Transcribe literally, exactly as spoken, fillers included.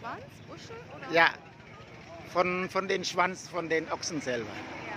Schwanz, Buschel oder? Ja, von, von den Schwanz von den Ochsen selber.